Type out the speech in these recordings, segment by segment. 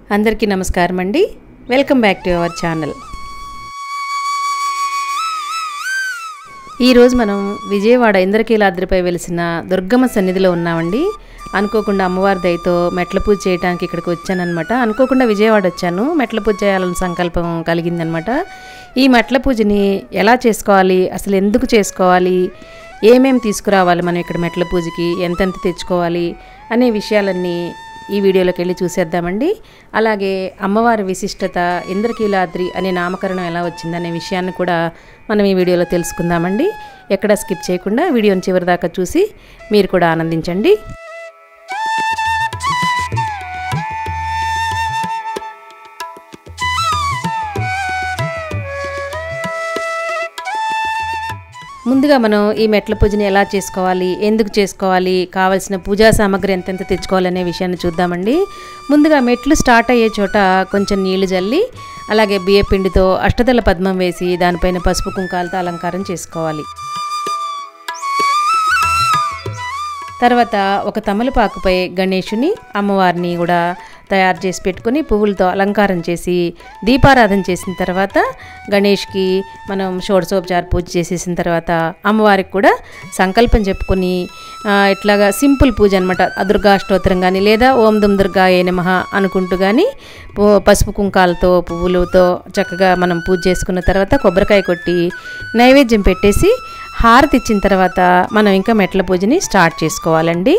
అందరికీ నమస్కారం అండి. Welcome back to our channel. ఈరోజు మనం విజయవాడ ఇంద్రకీలాద్రిపై వెలిసిన దుర్గమ్మ సన్నిధిలో ఉన్నామండి. అనుకోకుండా అమ్మవారి దయతో మెట్ల పూజ చేయడానికి ఇక్కడికి వచ్చానమాట. అనుకోకుండా విజయవాడ వచ్చాను, మెట్ల పూజ చేయాలని సంకల్పం కలిగిందనమాట. ఈ మెట్ల పూజని ఎలా చేసుకోవాలి, అసలు ఎందుకు చేసుకోవాలి, ఏమేమి తీసుకురావాలి మనం ఇక్కడ మెట్ల పూజకి, ఎంతెంత తెచ్చుకోవాలి అనే విషయాలన్నీ ఈ వీడియోలోకి వెళ్ళి చూసేద్దామండి. అలాగే అమ్మవారి విశిష్టత, ఇంద్రకీలాద్రి అనే నామకరణం ఎలా వచ్చిందనే విషయాన్ని కూడా మనం ఈ వీడియోలో తెలుసుకుందామండి. ఎక్కడ స్కిప్ చేయకుండా వీడియోని చివరిదాకా చూసి మీరు కూడా ఆనందించండి. ముందుగా మనం ఈ మెట్ల పూజని ఎలా చేసుకోవాలి, ఎందుకు చేసుకోవాలి, కావాల్సిన పూజా సామాగ్రి ఎంతెంత తెచ్చుకోవాలనే విషయాన్ని చూద్దామండి. ముందుగా మెట్లు స్టార్ట్ అయ్యే చోట కొంచెం నీళ్లు జల్లి, అలాగే బియ్యపిండితో అష్టదళ పద్మం వేసి దానిపైన పసుపు కుంకాలతో అలంకారం చేసుకోవాలి. తర్వాత ఒక తమలపాకుపై గణేషుని, అమ్మవారిని కూడా తయారు చేసి పెట్టుకుని పువ్వులతో అలంకారం చేసి దీపారాధన చేసిన తర్వాత గణేష్కి మనం షోడశోపచార పూజ చేసేసిన తర్వాత అమ్మవారికి కూడా సంకల్పం చెప్పుకొని ఇట్లాగా సింపుల్ పూజ అనమాట. దుర్గా అష్టోత్తరం కానీ లేదా ఓం దుమ్ దుర్గాయే నమః అనుకుంటూ కానీ పసుపు కుంకాలతో పువ్వులతో చక్కగా మనం పూజ చేసుకున్న తర్వాత కొబ్బరికాయ కొట్టి నైవేద్యం పెట్టేసి హారతి ఇచ్చిన తర్వాత మనం ఇంకా మెట్ల పూజని స్టార్ట్ చేసుకోవాలండి.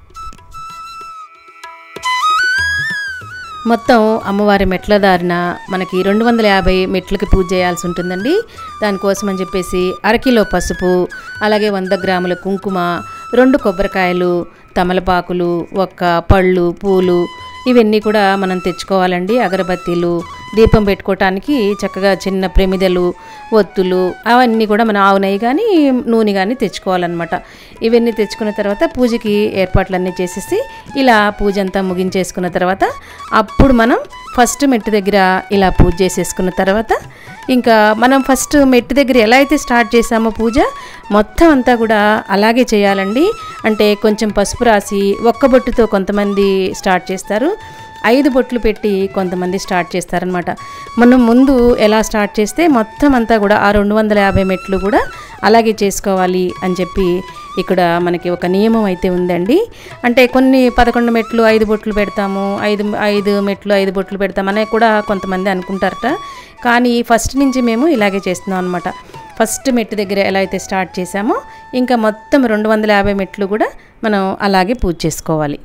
మొత్తం అమ్మవారి మెట్ల దారిన మనకి 250 మెట్లకి పూజ చేయాల్సి ఉంటుందండి. దానికోసం అని చెప్పేసి అరకిలో పసుపు, అలాగే 100 గ్రాముల కుంకుమ, 2 కొబ్బరికాయలు, తమలపాకులు, ఒక్క పళ్ళు, పూలు ఇవన్నీ కూడా మనం తెచ్చుకోవాలండి. అగరబత్తీలు, దీపం పెట్టుకోవటానికి చక్కగా చిన్న ప్రమిదలు, ఒత్తులు అవన్నీ కూడా మనం ఆవు నెయ్యి కానీ నూనె కానీ తెచ్చుకోవాలన్నమాట. ఇవన్నీ తెచ్చుకున్న తర్వాత పూజకి ఏర్పాట్లన్నీ చేసేసి ఇలా పూజ అంతా ముగించేసుకున్న తర్వాత అప్పుడు మనం ఫస్ట్ మెట్టు దగ్గర ఇలా పూజ చేసేసుకున్న తర్వాత ఇంకా మనం ఫస్ట్ మెట్టు దగ్గర ఎలా అయితే స్టార్ట్ చేసామో పూజ మొత్తం అంతా కూడా అలాగే చేయాలండి. అంటే కొంచెం పసుపు రాసి ఒక్క బొట్టుతో కొంతమంది స్టార్ట్ చేస్తారు, 5 బొట్లు పెట్టి కొంతమంది స్టార్ట్ చేస్తారనమాట. మనం ముందు ఎలా స్టార్ట్ చేస్తే మొత్తం అంతా కూడా ఆ 250 మెట్లు కూడా అలాగే చేసుకోవాలి అని చెప్పి ఇక్కడ మనకి ఒక నియమం అయితే ఉందండి. అంటే కొన్ని 11 మెట్లు 5 బొట్లు పెడతాము, 5 మెట్లు 5 బొట్లు పెడతామనే కూడా కొంతమంది అనుకుంటారట. కానీ ఫస్ట్ నుంచి మేము ఇలాగే చేస్తున్నాం అనమాట. ఫస్ట్ మెట్టు దగ్గర ఎలా అయితే స్టార్ట్ చేసామో ఇంకా మొత్తం 250 మెట్లు కూడా మనం అలాగే పూజ చేసుకోవాలి.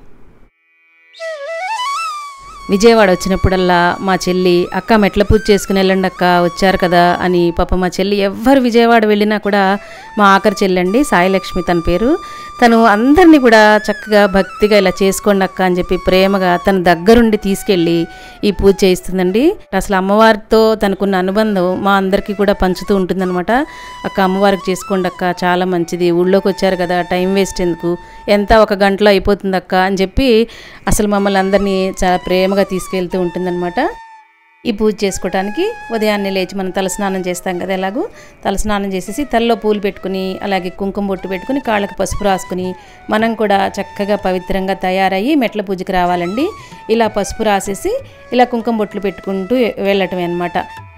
విజయవాడ వచ్చినప్పుడల్లా మా చెల్లి అక్క మెట్ల పూజ చేసుకుని వెళ్ళండి అక్క వచ్చారు కదా అని పాప మా చెల్లి ఎవ్వరు విజయవాడ వెళ్ళినా కూడా మా ఆఖరి చెల్లండి సాయిలక్ష్మి తన పేరు, తను అందరినీ కూడా చక్కగా భక్తిగా ఇలా చేసుకోండి అక్క అని చెప్పి ప్రేమగా తన దగ్గరుండి తీసుకెళ్ళి ఈ పూజ చేయిస్తుందండి. అసలు అమ్మవారితో తనకున్న అనుబంధం మా అందరికీ కూడా పంచుతూ ఉంటుందన్నమాట. అక్క అమ్మవారికి చేసుకోండి అక్క, చాలా మంచిది, ఊళ్ళోకి వచ్చారు కదా టైం వేస్ట్ ఎందుకు, ఎంత 1 గంటలో అయిపోతుంది అక్క అని చెప్పి అసలు మమ్మల్ని అందరినీ చాలా ప్రేమగా తీసుకెళ్తూ ఉంటుందన్నమాట. ఈ పూజ చేసుకోవడానికి ఉదయాన్నే లేచి మనం తలస్నానం చేస్తాం కదా, ఎలాగో తలస్నానం చేసేసి తలలో పూలు పెట్టుకుని అలాగే కుంకుమ బొట్టు పెట్టుకుని కాళ్ళకి పసుపు రాసుకుని మనం కూడా చక్కగా పవిత్రంగా తయారయ్యి మెట్ల పూజకి రావాలండి. ఇలా పసుపు రాసేసి ఇలా కుంకుమ బొట్లు పెట్టుకుంటూ వెళ్ళటమే అన్నమాట.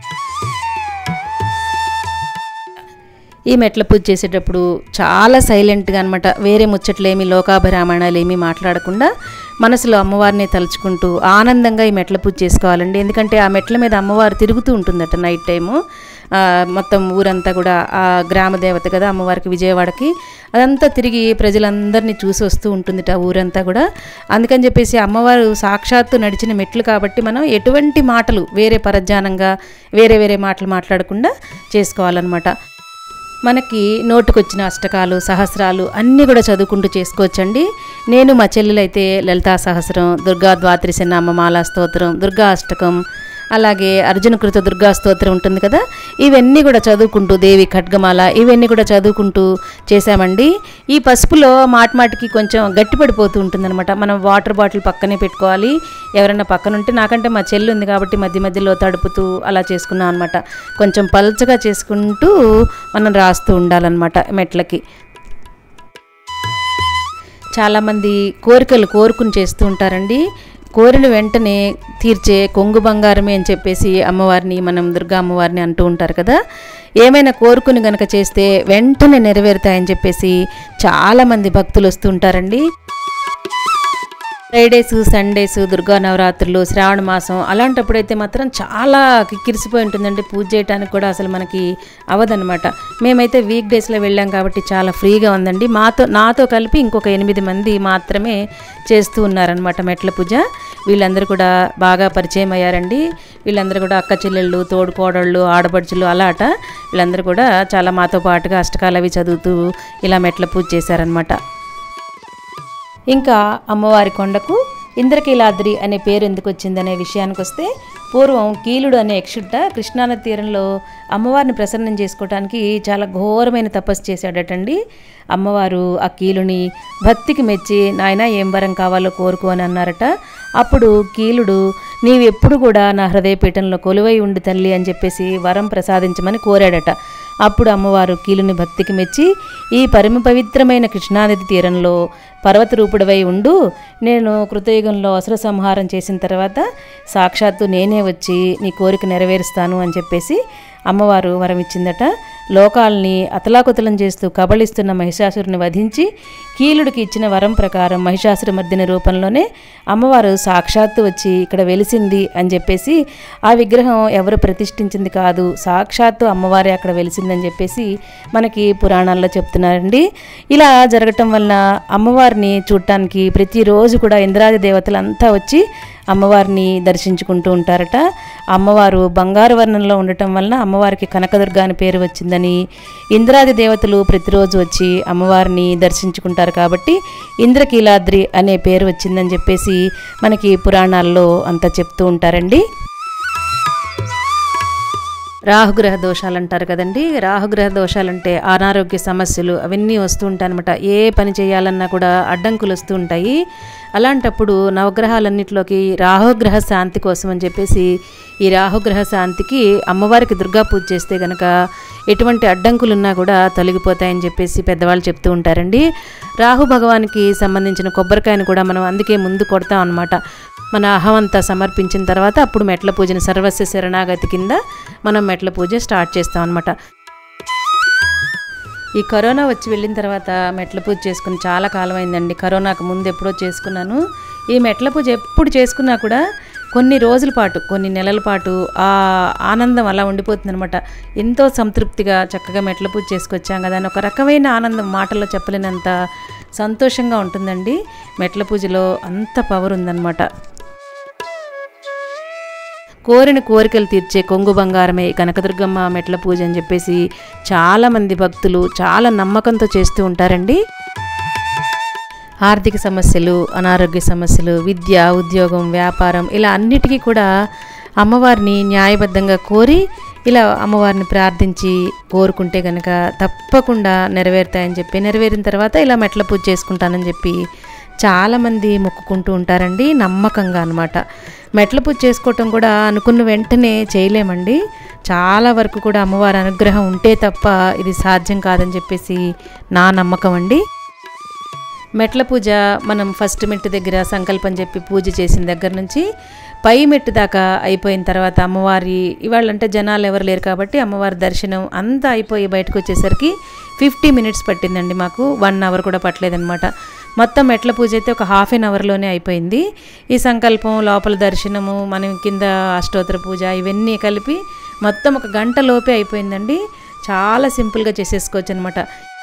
ఈ మెట్ల పూజ చేసేటప్పుడు చాలా సైలెంట్గా అనమాట, వేరే ముచ్చట్లేమి లోకాభిరామాయణాలు ఏమీ మాట్లాడకుండా మనసులో అమ్మవారిని తలుచుకుంటూ ఆనందంగా ఈ మెట్ల పూజ చేసుకోవాలండి. ఎందుకంటే ఆ మెట్ల మీద అమ్మవారు తిరుగుతూ ఉంటుందట నైట్ టైము. మొత్తం ఊరంతా కూడా ఆ గ్రామ దేవత కదా అమ్మవారికి విజయవాడకి, అదంతా తిరిగి ప్రజలందరినీ చూసి వస్తూ ఉంటుందిట ఊరంతా కూడా. అందుకని చెప్పేసి అమ్మవారు సాక్షాత్తు నడిచిన మెట్లు కాబట్టి మనం ఎటువంటి మాటలు వేరే పరధ్యానంగా వేరే మాటలు మాట్లాడకుండా చేసుకోవాలన్నమాట. మనకి నోటుకొచ్చిన అష్టకాలు, సహస్రాలు అన్నీ కూడా చదువుకుంటూ చేసుకోవచ్చండి. నేను మా చెల్లెలైతే లలితా సహస్రం, దుర్గా ద్వాదశి నామమాలా స్తోత్రం, దుర్గా అష్టకం, అలాగే అర్జునకృత దుర్గా స్తోత్రం ఉంటుంది కదా, ఇవన్నీ కూడా చదువుకుంటూ దేవి ఖడ్గమాల ఇవన్నీ కూడా చదువుకుంటూ చేసామండి. ఈ పసుపులో మాటికి కొంచెం గట్టిపడిపోతూ ఉంటుందన్నమాట. మనం వాటర్ బాటిల్ పక్కనే పెట్టుకోవాలి. ఎవరైనా పక్కన ఉంటే, నాకంటే మా చెల్లి ఉంది కాబట్టి మధ్యలో తడుపుతూ అలా చేసుకున్నాం అనమాట. కొంచెం పల్చగా చేసుకుంటూ మనం రాస్తూ ఉండాలన్నమాట మెట్లకి. చాలామంది కోరికలు కోరుకుని చేస్తూ ఉంటారండి. కోరిన వెంటనే తీర్చే కొంగు బంగారమే అని చెప్పేసి అమ్మవారిని మనం దుర్గా అమ్మవారిని అంటూ ఉంటారు కదా. ఏమైనా కోరుకుని గనక చేస్తే వెంటనే నెరవేరుతాయని చెప్పేసి చాలామంది భక్తులు వస్తూ ఉంటారండి. ఫ్రైడేస్, సండేస్, దుర్గా నవరాత్రులు, శ్రావణ మాసం అలాంటప్పుడైతే మాత్రం చాలా కిక్కిరిసిపోయి ఉంటుందండి. పూజ చేయడానికి కూడా అసలు మనకి అవదనమాట. మేమైతే వీక్ డేస్లో వెళ్ళాం కాబట్టి చాలా ఫ్రీగా ఉందండి. నాతో కలిపి ఇంకొక 8 మంది మాత్రమే చేస్తూ ఉన్నారనమాట మెట్ల పూజ. వీళ్ళందరూ కూడా బాగా పరిచయం అయ్యారండి. వీళ్ళందరూ కూడా అక్క చెల్లెళ్ళు, తోడుకోడళ్ళు, ఆడపడుచులు అలాట. వీళ్ళందరూ కూడా చాలా మాతో పాటుగా అష్టకాలు అవి చదువుతూ ఇలా మెట్ల పూజ చేశారనమాట. ఇంకా అమ్మవారి కొండకు ఇంద్రకీలాద్రి అనే పేరు ఎందుకు వచ్చిందనే విషయానికి వస్తే, పూర్వం కీలుడు అనే యక్షుట కృష్ణానది తీరంలో అమ్మవారిని ప్రసన్నం చేసుకోవడానికి చాలా ఘోరమైన తపస్సు చేశాడటండి. అమ్మవారు ఆ కీలుని భక్తికి మెచ్చి, నాయన ఏం వరం కావాలో కోరుకో అని అన్నారట. అప్పుడు కీలుడు, నీవెప్పుడు కూడా నా హృదయపీఠంలో కొలువై ఉండి తల్లి అని చెప్పేసి వరం ప్రసాదించమని కోరాడట. అప్పుడు అమ్మవారు కీలుని భక్తికి మెచ్చి, ఈ పవిత్రమైన కృష్ణానది తీరంలో పర్వత రూపుడవై ఉండు, నేను కృతయుగంలో అసుర సంహారం చేసిన తర్వాత సాక్షాత్తు నేనే వచ్చి నీ కోరిక నెరవేరుస్తాను అని చెప్పేసి అమ్మవారు వరం ఇచ్చిందట. లోకాల్ని అతలాకుతలం చేస్తూ కబళిస్తున్న మహిషాసురుని వధించి కీలుడికి ఇచ్చిన వరం ప్రకారం మహిషాసురమర్దిని రూపంలోనే అమ్మవారు సాక్షాత్తు వచ్చి ఇక్కడ వెలిసింది అని చెప్పేసి, ఆ విగ్రహం ఎవరు ప్రతిష్ఠించింది కాదు, సాక్షాత్తు అమ్మవారే అక్కడ వెలిసిందని చెప్పేసి మనకి పురాణాల్లో చెప్తున్నారండి. ఇలా జరగటం వలన అమ్మవారిని చూడటానికి ప్రతిరోజు కూడా ఇంద్రాది దేవతలంతా వచ్చి అమ్మవారిని దర్శించుకుంటూ ఉంటారట. అమ్మవారు బంగారు వర్ణంలో ఉండటం వలన అమ్మవారికి కనకదుర్గ అని పేరు వచ్చిందని, ఇంద్రాది దేవతలు ప్రతిరోజు వచ్చి అమ్మవారిని దర్శించుకుంటారు కాబట్టి ఇంద్రకీలాద్రి అనే పేరు వచ్చిందని చెప్పేసి మనకి పురాణాల్లో అంతా చెప్తూ ఉంటారండి. రాహుగ్రహ దోషాలు అంటారు కదండి. రాహుగ్రహ దోషాలంటే అనారోగ్య సమస్యలు అవన్నీ వస్తూ ఉంటాయి అనమాట. ఏ పని చేయాలన్నా కూడా అడ్డంకులు వస్తూ ఉంటాయి. అలాంటప్పుడు నవగ్రహాలన్నింటిలోకి రాహుగ్రహ శాంతి కోసం అని చెప్పేసి ఈ రాహుగ్రహ శాంతికి అమ్మవారికి దుర్గా పూజ చేస్తే కనుక ఎటువంటి అడ్డంకులున్నా కూడా తొలగిపోతాయని చెప్పేసి పెద్దవాళ్ళు చెప్తూ ఉంటారండి. రాహు భగవానికి సంబంధించిన కొబ్బరికాయను కూడా మనం అందుకే ముందు కొడతాం అనమాట. మన అహమంతా సమర్పించిన తర్వాత అప్పుడు మెట్ల పూజను సర్వస్వ శరణాగతి కింద మనం మెట్ల పూజ స్టార్ట్ చేస్తాం అనమాట. ఈ కరోనా వచ్చి వెళ్ళిన తర్వాత మెట్ల పూజ చేసుకుని చాలా కాలం అయిందండి. కరోనాకు ముందు ఎప్పుడో చేసుకున్నాను. ఈ మెట్ల పూజ ఎప్పుడు చేసుకున్నా కూడా కొన్ని రోజుల పాటు, కొన్ని నెలల పాటు ఆ ఆనందం అలా ఉండిపోతుందనమాట. ఎంతో సంతృప్తిగా చక్కగా మెట్ల పూజ చేసుకొచ్చాం కదా అని ఒక రకమైన ఆనందం మాటల్లో చెప్పలేనంత సంతోషంగా ఉంటుందండి. మెట్ల పూజలో అంత పవర్ ఉందన్నమాట. కోరిన కోరికలు తీర్చే కొంగు బంగారమే కనకదుర్గమ్మ మెట్ల పూజ అని చెప్పేసి చాలామంది భక్తులు చాలా నమ్మకంతో చేస్తూ ఉంటారండి. ఆర్థిక సమస్యలు, అనారోగ్య సమస్యలు, విద్య, ఉద్యోగం, వ్యాపారం ఇలా అన్నిటికీ కూడా అమ్మవారిని న్యాయబద్ధంగా కోరి ఇలా అమ్మవారిని ప్రార్థించి కోరుకుంటే కనుక తప్పకుండా నెరవేరుతాయని చెప్పి, నెరవేరిన తర్వాత ఇలా మెట్ల పూజ చేసుకుంటానని చెప్పి చాలామంది మొక్కుకుంటూ ఉంటారండి నమ్మకంగా అనమాట. మెట్ల పూజ చేసుకోవటం కూడా అనుకున్న వెంటనే చేయలేమండి. చాలా వరకు కూడా అమ్మవారి అనుగ్రహం ఉంటే తప్ప ఇది సాధ్యం కాదని చెప్పేసి నా నమ్మకం అండి. మెట్ల పూజ మనం ఫస్ట్ మెట్టు దగ్గర సంకల్పం చెప్పి పూజ చేసిన దగ్గర నుంచి పై మెట్టు దాకా అయిపోయిన తర్వాత అమ్మవారి ఇవాళంటే జనాలు ఎవరు లేరు కాబట్టి అమ్మవారి దర్శనం అంతా అయిపోయి బయటకు వచ్చేసరికి 50 మినిట్స్ పట్టిందండి. మాకు 1 అవర్ కూడా పట్టలేదన్నమాట. మొత్తం మెట్ల పూజ అయితే ఒక ½ an hourలోనే అయిపోయింది. ఈ సంకల్పం, లోపల దర్శనము, మనం కింద అష్టోత్తర పూజ ఇవన్నీ కలిపి మొత్తం 1 గంట లోపే అయిపోయిందండి. చాలా సింపుల్గా చేసేసుకోవచ్చు అనమాట.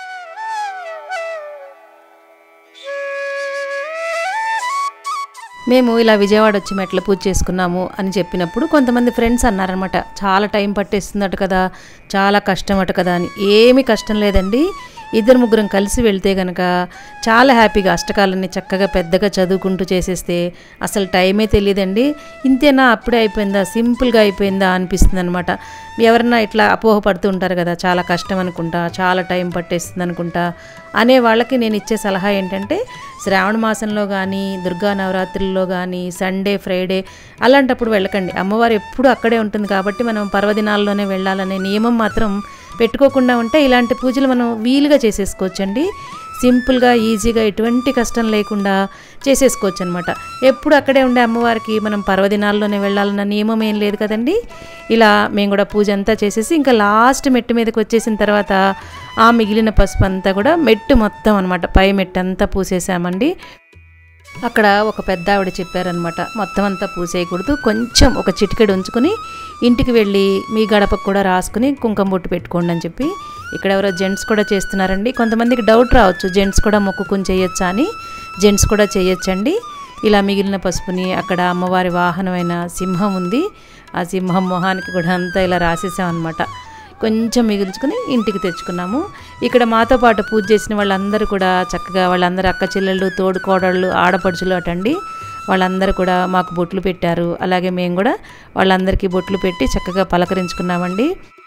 మేము ఇలా విజయవాడ వచ్చి మెట్ల పూజ చేసుకున్నాము అని చెప్పినప్పుడు కొంతమంది ఫ్రెండ్స్ అన్నారనమాట, చాలా టైం పట్టేస్తుందట కదా, చాలా కష్టం అట కదా అని. ఏమీ కష్టం లేదండి. 2-3 కలిసి వెళ్తే కనుక చాలా హ్యాపీగా అష్టకాలన్నీ చక్కగా పెద్దగా చదువుకుంటూ చేసేస్తే అసలు టైమే తెలియదండి. ఇంతేనా, అప్పుడే అయిపోయిందా, సింపుల్గా అయిపోయిందా అనిపిస్తుంది అనమాట. ఎవరన్నా ఇట్లా అపోహపడుతూ ఉంటారు కదా, చాలా కష్టం అనుకుంటా, చాలా టైం పట్టేస్తుంది అనుకుంటా అనే వాళ్ళకి నేను ఇచ్చే సలహా ఏంటంటే, శ్రావణ మాసంలో కానీ, దుర్గా నవరాత్రుల్లో కానీ, సండే, ఫ్రైడే అలాంటప్పుడు వెళ్ళకండి. అమ్మవారు ఎప్పుడు అక్కడే ఉంటుంది కాబట్టి మనం పర్వదినాల్లోనే వెళ్ళాలనే నియమం మాత్రం పెట్టుకోకుండా ఉంటే ఇలాంటి పూజలు మనం వీలుగా చేసేసుకోవచ్చండి. సింపుల్గా ఈజీగా ఎటువంటి కష్టం లేకుండా చేసేసుకోవచ్చు అనమాట. ఎప్పుడు అక్కడే ఉండే అమ్మవారికి మనం పర్వదినాల్లోనే వెళ్ళాలన్న నియమం ఏం లేదు కదండి. ఇలా మేము కూడా పూజ అంతా చేసేసి ఇంకా లాస్ట్ మెట్టు మీదకి వచ్చేసిన తర్వాత ఆ మిగిలిన పసుపు అంతా కూడా మెట్టు మొత్తం అనమాట, పై మెట్టు అంతా పూసేసామండి. అక్కడ ఒక పెద్ద ఆవిడ చెప్పారనమాట, మొత్తం అంతా పూసేయకూడదు, కొంచెం ఒక చిటికెడు ఉంచుకొని ఇంటికి వెళ్ళి మీ గడపకు కూడా రాసుకుని కుంకుమ బొట్టు పెట్టుకోండి అని చెప్పి. ఇక్కడ ఎవరో జెంట్స్ కూడా చేస్తున్నారండి. కొంతమందికి డౌట్ రావచ్చు, జెంట్స్ కూడా మొక్కుకుని చేయొచ్చా అని. జెంట్స్ కూడా చేయొచ్చండి. ఇలా మిగిలిన పసుపుని అక్కడ అమ్మవారి వాహనమైన సింహం ఉంది, ఆ సింహం మొహానికి కూడా అంతా ఇలా రాసేసామన్నమాట. కొంచెం మిగిల్చుకుని ఇంటికి తెచ్చుకున్నాము. ఇక్కడ మాతో పాటు పూజ చేసిన వాళ్ళందరూ కూడా చక్కగా, వాళ్ళందరూ అక్క చెల్లెళ్ళు, తోడుకోడళ్ళు, ఆడపడుచులు అటండి, వాళ్ళందరూ కూడా మాకు బొట్లు పెట్టారు. అలాగే మేము కూడా వాళ్ళందరికీ బొట్లు పెట్టి చక్కగా పలకరించుకున్నామండి.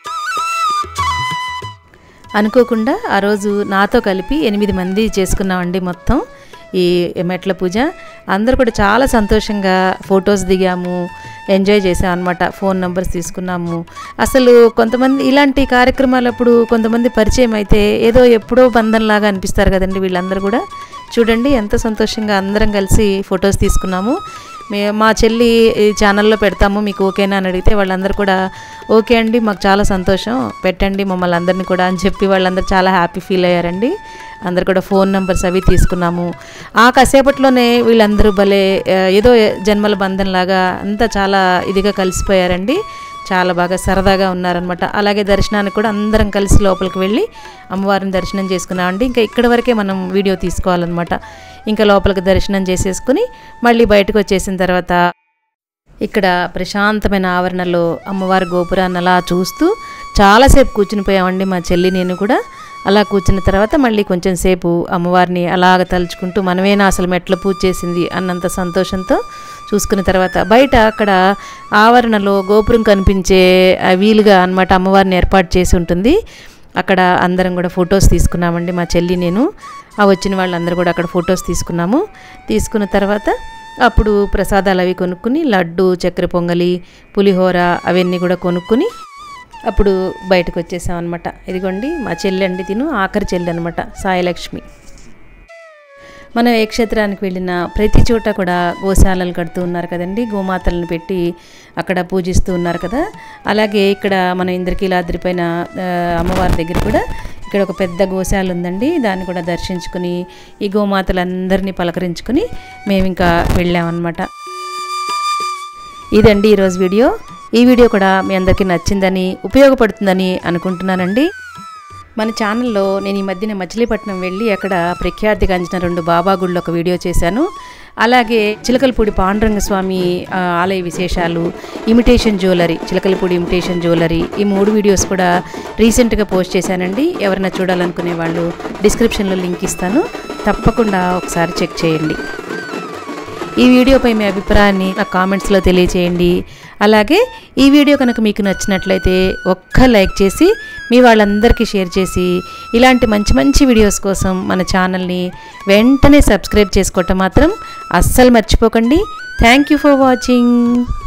అనుకోకుండా ఆ రోజు నాతో కలిపి 8 మంది చేసుకున్నామండి మొత్తం ఈ మెట్ల పూజ. అందరూ కూడా చాలా సంతోషంగా ఫొటోస్ దిగాము, ఎంజాయ్ చేసాం అనమాట. ఫోన్ నెంబర్స్ తీసుకున్నాము. అసలు కొంతమంది ఇలాంటి కార్యక్రమాలప్పుడు కొంతమంది పరిచయం అయితే ఏదో ఎప్పుడో బంధంలాగా అనిపిస్తారు కదండి. వీళ్ళందరూ కూడా చూడండి ఎంత సంతోషంగా అందరం కలిసి ఫొటోస్ తీసుకున్నాము. మా చెల్లి ఈ ఛానల్లో పెడతాము, మీకు ఓకేనా అని అడిగితే వాళ్ళందరూ కూడా ఓకే అండి, మాకు చాలా సంతోషం, పెట్టండి మమ్మల్ని అందరినీ కూడా అని చెప్పి వాళ్ళందరూ చాలా హ్యాపీ ఫీల్ అయ్యారండి. అందరు కూడా ఫోన్ నెంబర్స్ అవి తీసుకున్నాము. ఆ కాసేపట్లోనే వీళ్ళందరూ భలే ఏదో జన్మల బంధంలాగా అంతా చాలా ఇదిగా కలిసిపోయారండి. చాలా బాగా సరదాగా ఉన్నారనమాట. అలాగే దర్శనానికి కూడా అందరం కలిసి లోపలికి వెళ్ళి అమ్మవారిని దర్శనం చేసుకున్నామండి. ఇంకా ఇక్కడ వరకే మనం వీడియో తీసుకోవాలన్నమాట. ఇంకా లోపలికి దర్శనం చేసేసుకుని మళ్ళీ బయటకు వచ్చేసిన తర్వాత ఇక్కడ ప్రశాంతమైన ఆవరణలో అమ్మవారి గోపురాన్ని అలా చూస్తూ చాలాసేపు కూర్చుని పోయామండి మా చెల్లి నేను కూడా. అలా కూర్చున్న తర్వాత మళ్ళీ కొంచెం సేపు అమ్మవారిని అలాగ తలుచుకుంటూ మనమేనా అసలు మెట్ల పూజ చేసింది అన్నంత సంతోషంతో చూసుకున్న తర్వాత బయట అక్కడ ఆవరణలో గోపురం కనిపించే వీలుగా అన్నమాట అమ్మవారిని ఏర్పాటు చేసి ఉంటుంది. అక్కడ అందరం కూడా ఫొటోస్ తీసుకున్నామండి మా చెల్లి నేను. ఆ వచ్చిన వాళ్ళందరూ కూడా అక్కడ ఫొటోస్ తీసుకున్నాము. తీసుకున్న తర్వాత అప్పుడు ప్రసాదాలు అవి కొనుక్కుని లడ్డు, చక్కెర పొంగలి, పులిహోర అవన్నీ కూడా కొనుక్కుని అప్పుడు బయటకు వచ్చేసాం అనమాట. ఇదిగోండి మా చెల్లి అండి, తిను ఆఖరి చెల్లి అనమాట, సాయిలక్ష్మి. మనం ఏ క్షేత్రానికి వెళ్ళినా ప్రతి చోట కూడా గోశాలలు కడుతూ ఉన్నారు కదండి, గోమాతలను పెట్టి అక్కడ పూజిస్తూ ఉన్నారు కదా. అలాగే ఇక్కడ మన ఇంద్రకీలాద్రి పైన అమ్మవారి దగ్గర కూడా ఇక్కడ ఒక పెద్ద గోశాల ఉందండి. దాన్ని కూడా దర్శించుకుని ఈ గోమాతలందరినీ పలకరించుకుని మేము ఇంకా వెళ్ళామన్నమాట. ఇదండి ఈరోజు వీడియో. ఈ వీడియో కూడా మీ అందరికీ నచ్చిందని, ఉపయోగపడుతుందని అనుకుంటున్నానండి. మన ఛానల్లో నేను ఈ మధ్యన మచిలీపట్నం వెళ్ళి అక్కడ ప్రఖ్యాతిగాంచిన 2 బాబా గుళ్ళు ఒక వీడియో చేశాను. అలాగే చిలకలపూడి పాండురంగ స్వామి ఆలయ విశేషాలు, imitation jewellery, Chilakalapudi imitation jewellery, ఈ 3 వీడియోస్ కూడా రీసెంట్గా పోస్ట్ చేశానండి. ఎవరైనా చూడాలనుకునే వాళ్ళు డిస్క్రిప్షన్లో లింక్ ఇస్తాను, తప్పకుండా ఒకసారి చెక్ చేయండి. ఈ వీడియోపై మీ అభిప్రాయాన్ని నా కామెంట్స్లో తెలియచేయండి. అలాగే ఈ వీడియో కనుక మీకు నచ్చినట్లయితే ఒక్క లైక్ చేసి మీ వాళ్ళందరికీ షేర్ చేసి ఇలాంటి మంచి మంచి వీడియోస్ కోసం మన ఛానల్ని వెంటనే సబ్స్క్రైబ్ చేసుకోవటం మాత్రం అస్సలు మర్చిపోకండి. Thank you for watching.